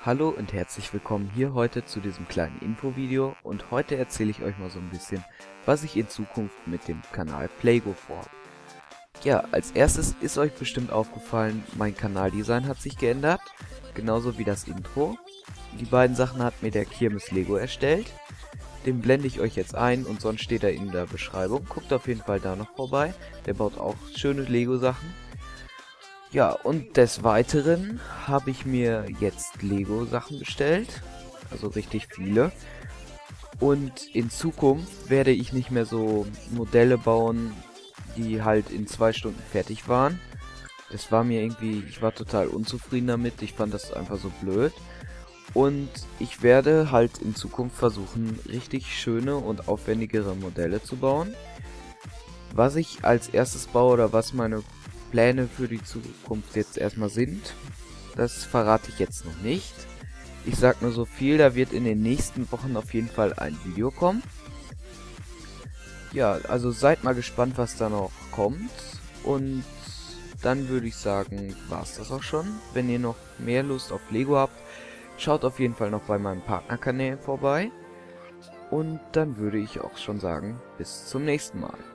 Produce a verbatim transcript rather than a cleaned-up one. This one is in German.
Hallo und herzlich willkommen hier heute zu diesem kleinen Infovideo, und heute erzähle ich euch mal so ein bisschen, was ich in Zukunft mit dem Kanal Playgo vorhabe. Ja, als erstes ist euch bestimmt aufgefallen, mein Kanaldesign hat sich geändert, genauso wie das Intro. Die beiden Sachen hat mir der Kirmes Lego erstellt. Den blende ich euch jetzt ein und sonst steht er in der Beschreibung. Guckt auf jeden Fall da noch vorbei, der baut auch schöne Lego Sachen. Ja, und des Weiteren habe ich mir jetzt Lego-Sachen bestellt, also richtig viele. Und in Zukunft werde ich nicht mehr so Modelle bauen, die halt in zwei Stunden fertig waren. Das war mir irgendwie, ich war total unzufrieden damit, ich fand das einfach so blöd. Und ich werde halt in Zukunft versuchen, richtig schöne und aufwendigere Modelle zu bauen. Was ich als erstes baue oder was meine Pläne für die Zukunft jetzt erstmal sind, das verrate ich jetzt noch nicht. Ich sag nur so viel, da wird in den nächsten Wochen auf jeden Fall ein Video kommen. Ja, also seid mal gespannt, was da noch kommt. Und dann würde ich sagen, war's das auch schon. Wenn ihr noch mehr Lust auf Lego habt, schaut auf jeden Fall noch bei meinem Partnerkanal vorbei. Und dann würde ich auch schon sagen, bis zum nächsten Mal.